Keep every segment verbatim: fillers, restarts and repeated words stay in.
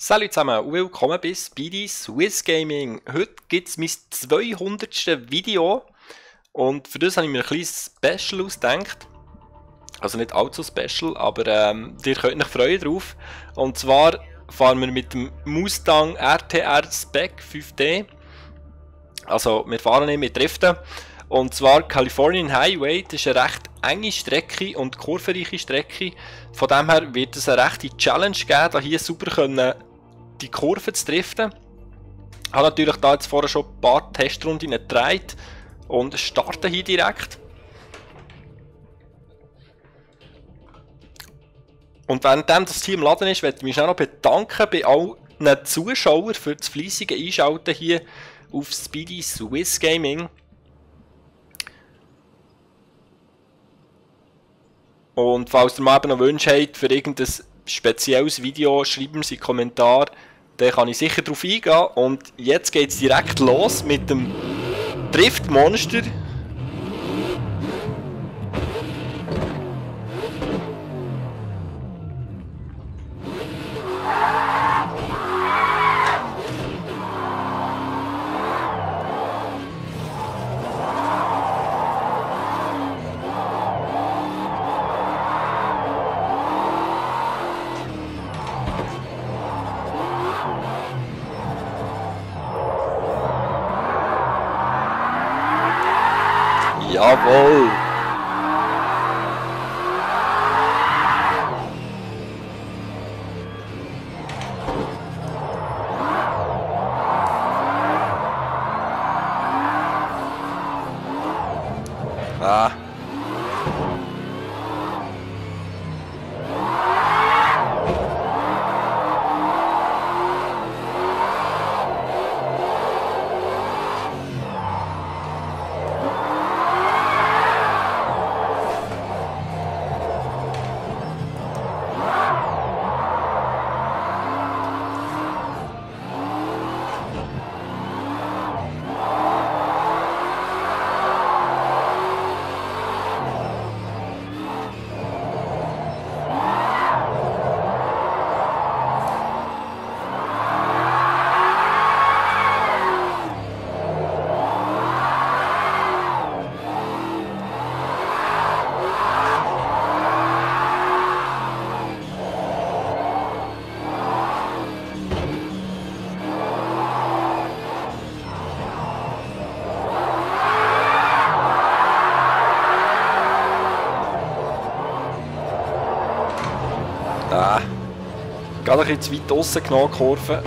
Salut zusammen und willkommen bei Speedy Swiss Gaming. Heute gibt es mein zweihundertste Video und für das habe ich mir ein kleines Special ausgedacht. Also nicht allzu special, aber ähm, ihr könnt euch freuen drauf. Und zwar fahren wir mit dem Mustang R T R Spec fünf D. Also wir fahren nicht mit Driften. Und zwar Californian Highway, das ist eine recht enge Strecke und kurvenreiche Strecke. Von dem her wird es eine rechte Challenge geben, da hier super können die Kurven zu driften. Ich habe natürlich da jetzt vorher schon ein paar Testrunden gedreht und starte hier direkt. Und währenddem das Team im Laden ist, möchte ich mich auch noch bedanken bei allen Zuschauern für das fleissige Einschalten hier auf Speedy Swiss Gaming. Und falls ihr mal noch Wünsche habt für irgendein spezielles Video, schreibt mir in Kommentar, dann kann ich sicher darauf eingehen. Und jetzt geht es direkt los mit dem Driftmonster. Jawohl! Ah. Ah, gerade ein bisschen zu weit draussen genommen, die Kurve.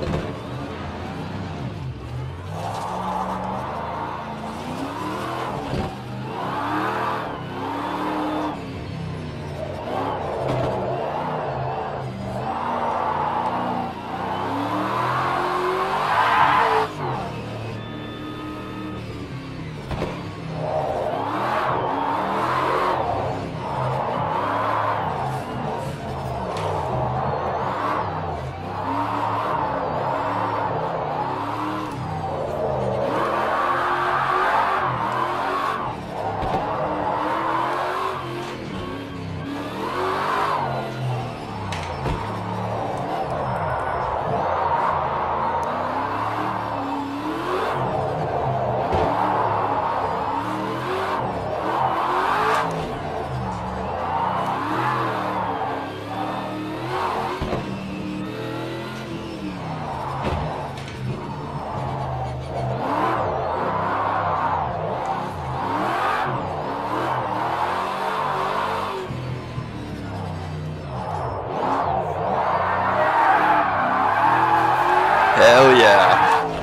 Hell yeah!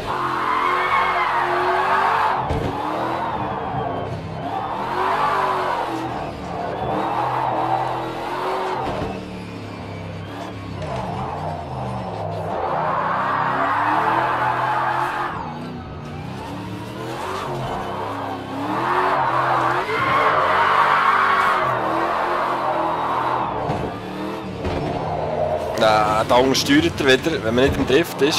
Da, da unten steuert er wieder, wenn man nicht im Drift ist.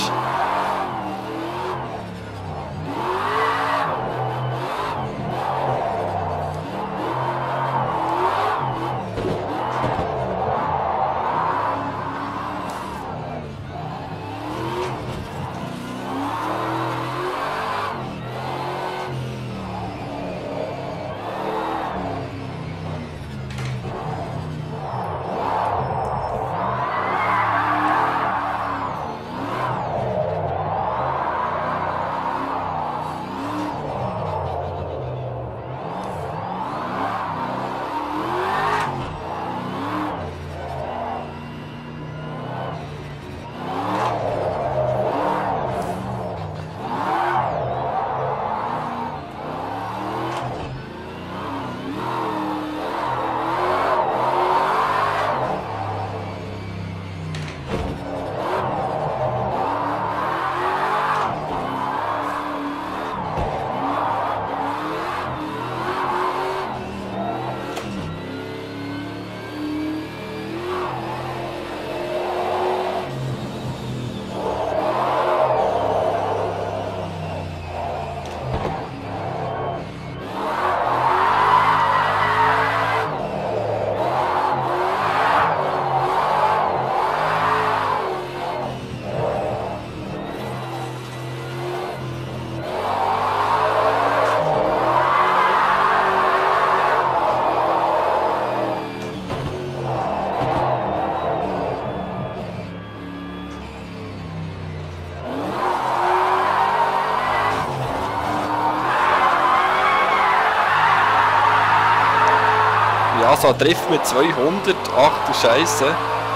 so ein Drift mit zweihundert. Ach du Scheiße.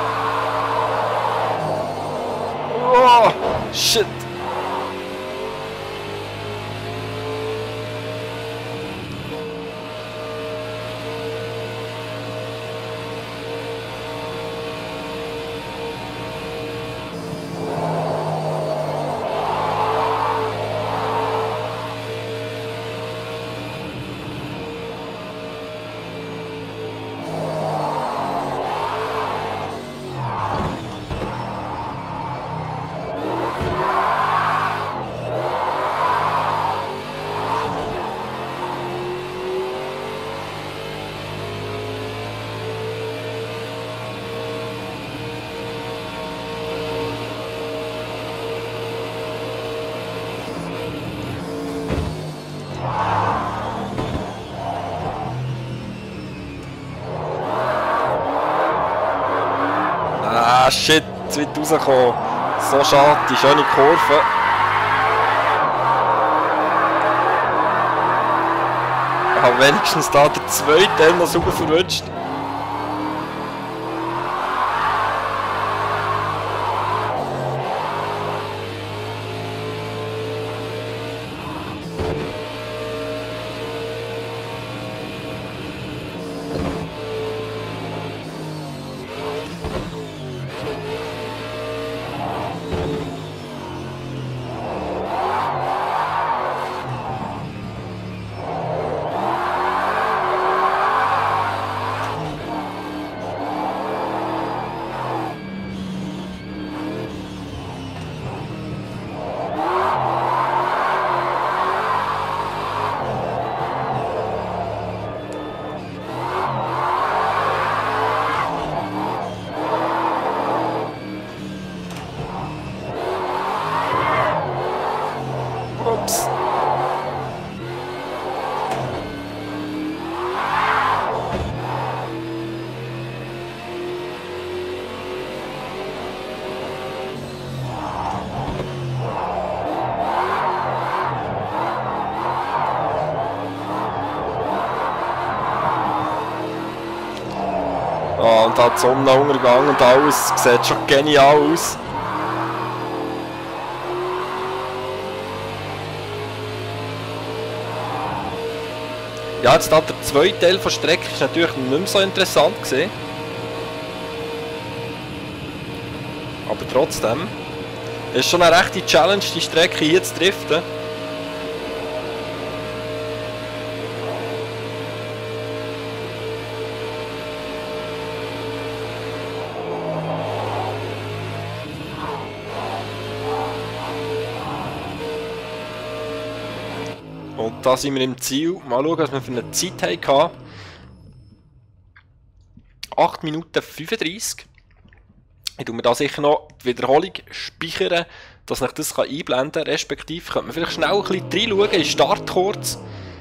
Oh, shit. Ah shit, jetzt wird rausgekommen. So schade, die schöne Kurve. Ich habe wenigstens da den zweiten Teil noch super verrutscht. Ups. Ah, und da die Sonnenuntergang und alles sieht schon genial aus. Ja, jetzt da der zweite Teil der Strecke ist natürlich nicht mehr so interessant gewesen. Aber trotzdem ist schon eine rechte Challenge, die Strecke hier zu driften. Und da sind wir im Ziel. Mal schauen, was wir für eine Zeit hatten. acht Minuten fünfunddreißig. Ich tue mir da sicher noch die Wiederholung speichern, dass ich das einblenden kann. Respektive könnte man vielleicht schnell ein bisschen reinschauen, in Start kurz.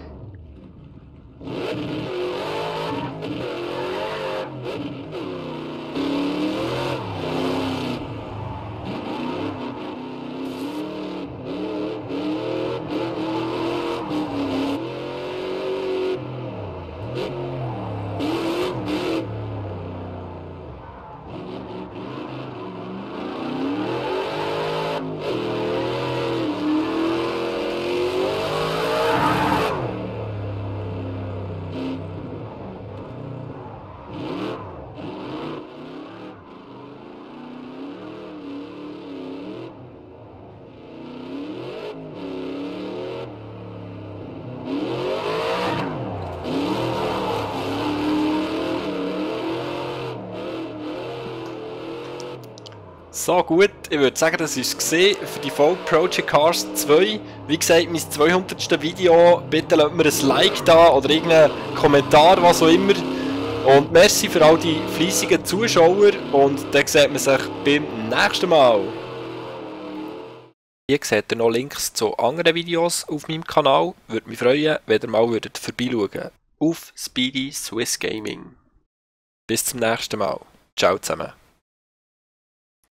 So gut, ich würde sagen, das war es für die Folge Project Cars zwei. Wie gesagt, mein zweihundertste Video. Bitte lasst mir ein Like da oder irgendeinen Kommentar, was auch immer. Und merci für all die fleissigen Zuschauer und dann sieht man sich beim nächsten Mal. Hier seht ihr noch Links zu anderen Videos auf meinem Kanal. Würde mich freuen, wenn ihr mal vorbeischauen würdet. Auf Speedy Swiss Gaming. Bis zum nächsten Mal. Ciao zusammen.